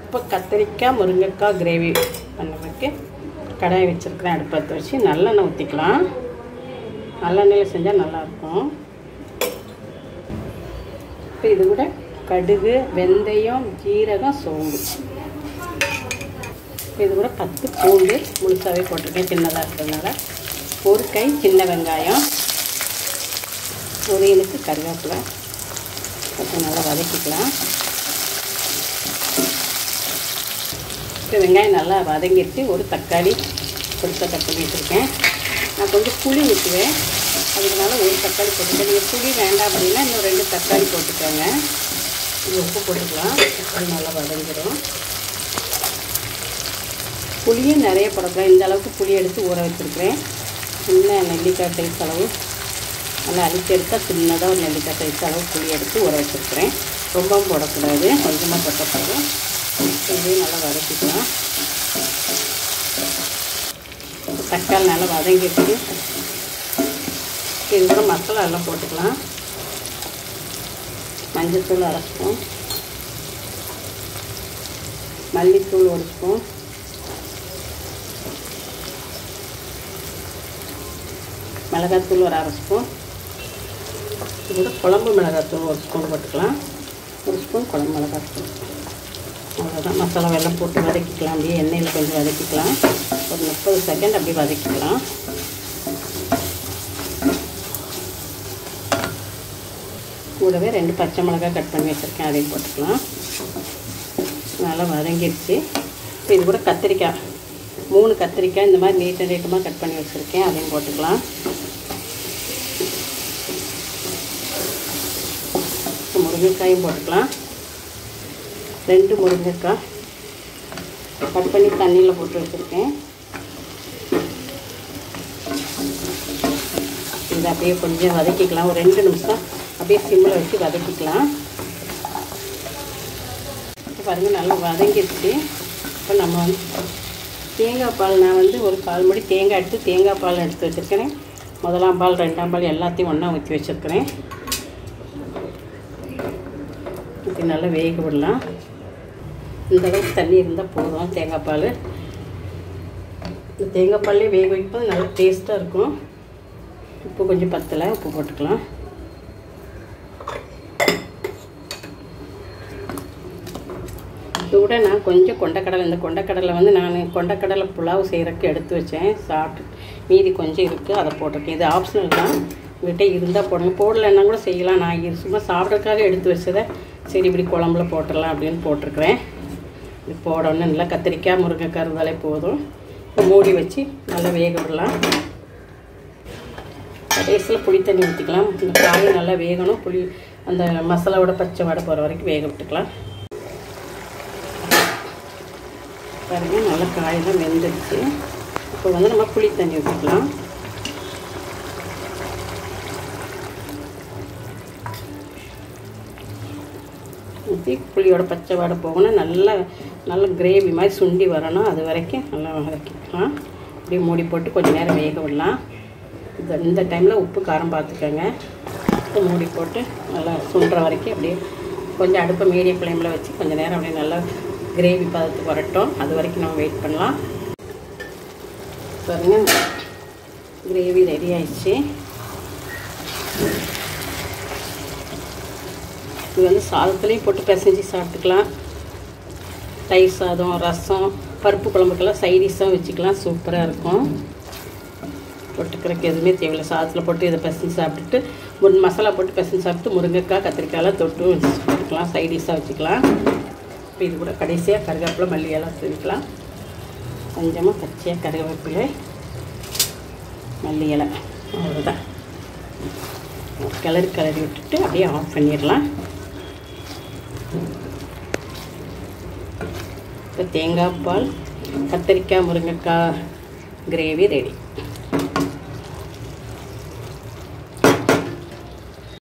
இப்போ கத்திரிக்காய் முருங்கைக்காய் கிரேவி பண்ணுறதுக்கு கடாய் வச்சுருக்கிறேன். அடுப்பத்தை வச்சு நல்லெண்ணெய் ஊற்றிக்கலாம். நல்லெண்ணெயில் செஞ்சால் நல்லாயிருக்கும். இப்போ இது கூட கடுகு, வெந்தயம், ஜீரகம், சோம்பு, இது கூட 10 பூண்டு முழுசாகவே போட்டிருக்கேன், சின்னதாக இருக்கிறதுனால. ஒரு கை சின்ன வெங்காயம், ஒரு இனுக்கு கருவேப்பிலை கொஞ்சம் நல்லா வதக்கிக்கலாம். இப்போ வெங்காயம் நல்லா வதங்கிடுச்சு. ஒரு தக்காளி பொடிசா கட் பண்ணி வச்சுருக்கேன். நான் கொஞ்சம் புளி ஊற்றுவேன், அதுக்குனால ஒரு தக்காளி போட்டுருக்கேன். நீங்கள் புளி வேண்டாம் அப்படின்னா இன்னும் 2 தக்காளி போட்டுக்கோங்க. இது உப்பு போட்டுக்கலாம். தக்காளி நல்லா வதங்கிடும். புளியும் நிறைய போடக்கூடாது. இந்த அளவுக்கு புளி எடுத்து ஊற வச்சுருக்கிறேன். சின்ன நெல்லிக்காய் சைஸ் அளவு நல்லா அழிச்சு எடுத்தால் சின்னதாக ஒரு நெல்லிக்காய் சைஸ் அளவு புளி எடுத்து ஊற வச்சுருக்கிறேன். ரொம்பவும் போடக்கூடாது, கொஞ்சமாக போட்டப்படும். இதையும் நல்லா வதக்கிக்கலாம். தக்காளி நல்லா வதங்கிட்டு இது கூட மசாலா எல்லாம் போட்டுக்கலாம். மஞ்சள்தூள் 1/2 ஸ்பூன், மல்லித்தூள் 1 ஸ்பூன், மிளகாத்தூள் ஒரு 1/2 ஸ்பூன், இது கூட குழம்பு மிளகாத்தூள் 1 ஸ்பூன் போட்டுக்கலாம். 1 ஸ்பூன் குழம்பு மிளகாத்தூள். அவ்வளோதான். மசாலா வெல்லம் போட்டு வதக்கிக்கலாம். அப்படியே எண்ணெயில் கொஞ்சம் வதக்கிக்கலாம். ஒரு 30 செகண்ட் அப்படியே வதக்கிக்கலாம். கூடவே 2 பச்சை மிளகாய் கட் பண்ணி வச்சுருக்கேன், அதையும் போட்டுக்கலாம். நல்லா வதங்கிடுச்சு. இப்போ இது கூட கத்திரிக்காய் 3 கத்திரிக்காய் இந்த மாதிரி நீட்டமாக கட் பண்ணி வச்சுருக்கேன், அதையும் போட்டுக்கலாம். முருங்கைக்காயும் போட்டுக்கலாம். 2 முருங்கைக்காய் கட் பண்ணி தண்ணியில் போட்டு வச்சுருக்கேன். இதை அப்படியே கொஞ்சம் வதக்கிக்கலாம். ஒரு 2 நிமிஷம் அப்படியே சிம்மில் வச்சு வதக்கிக்கலாம். இப்போ பாருங்கள் நல்லா வதங்கிடுச்சு. இப்போ நம்ம வந்து தேங்காய் பால், நான் வந்து ஒரு 1/4 மூடி தேங்காய் எடுத்து தேங்காய் பால் எடுத்து வச்சுருக்கிறேன். 1ஆம் பால் 2ஆம் பால் எல்லாத்தையும் ஒன்றா ஊற்றி வச்சுருக்கிறேன். இது நல்லா வேக விடலாம். இந்த அளவுக்கு தண்ணி இருந்தால் போதும். தேங்காய் பால், இந்த தேங்காய் பால்லேயே வேக வைப்பது நல்லா டேஸ்ட்டாக இருக்கும். உப்பு கொஞ்சம் பத்தலை, உப்பு போட்டுக்கலாம். இதோட நான் கொஞ்சம் கொண்டக்கடலை, இந்த கொண்டக்கடலை வந்து நான் கொண்டக்கடலை புலாவ் செய்கிறதுக்கு எடுத்து வச்சேன். சாப்பிட்டு மீதி கொஞ்சம் இருக்குது, அதை போட்டிருக்கேன். இது ஆப்ஷனல் தான், உங்கள்கிட்ட இருந்தால் போடுங்க. போடலைன்னா கூட செய்யலாம். நான் சும்மா சாப்பிட்றதுக்காக எடுத்து வச்சதை சரி இப்படி குழம்புல போட்டுடலாம் அப்படின்னு போட்டிருக்கிறேன். இது போடணும்னு நல்லா கத்திரிக்காய் முருங்கைக்காய் இருந்தாலே போதும். மூடி வச்சு நல்லா வேக விடலாம். கடைசியில் புளி தண்ணி ஊற்றிக்கலாம். இந்த காய் நல்லா வேகணும். புளி அந்த மசாலாவோட பச்சை வடை போகிற வரைக்கும் வேக விட்டுக்கலாம். பாருங்கள் நல்லா காயெல்லாம் வெந்துடுச்சு. இப்போ வந்து நம்ம புளி தண்ணி ஊற்றிக்கலாம். ஊற்றி புளியோட பச்சை வாடை போகணும். நல்ல கிரேவி மாதிரி சுண்டி வரணும். அது வரைக்கும் நல்லா வதக்கிக்கலாம். அப்படியே மூடி போட்டு கொஞ்சம் நேரம் வேக விடலாம். இந்த டைமில் உப்பு காரம் பார்த்துக்கோங்க. மூடி போட்டு நல்லா சுண்டுற வரைக்கும் அப்படியே கொஞ்சம் அடுப்பை மீடியம் ஃப்ளேமில் வச்சு கொஞ்சம் நேரம் அப்படியே நல்லா கிரேவி பதத்துக்கு வரட்டும். அது வரைக்கும் நம்ம வெயிட் பண்ணலாம். பாருங்கள் கிரேவி ரெடி ஆயிடுச்சு. இது வந்து சாதத்துலேயும் போட்டு பிசைஞ்சு சாப்பிட்டுக்கலாம். தயிர் சாதம், ரசம், பருப்பு குழம்புக்கெல்லாம் சைடிஷாக வச்சுக்கலாம். சூப்பராக இருக்கும். தொட்டுக்கிறதுக்கு எதுவுமே தேவையில்லை. சாதத்தில் போட்டு இதை பிசைஞ்சு சாப்பிட்டுட்டு மசாலா போட்டு பிசைஞ்சு சாப்பிட்டு முருங்கைக்காய் கத்திரிக்காயெல்லாம் தொட்டு வச்சுக்கலாம். சைடிஷாக வச்சுக்கலாம். இப்போ இது கூட கடைசியாக கருவேப்பிலை மல்லி எல்லாம் தூவிக்கலாம். கொஞ்சமாக பச்சையாக கருவேப்பிலை மல்லி இலை, அவ்வளோதான். கிளறி விட்டுட்டு அப்படியே ஆஃப் பண்ணிடலாம். இப்போ தேங்காய் பால் கத்திரிக்காய் முருங்கைக்காய் கிரேவி ரெடி.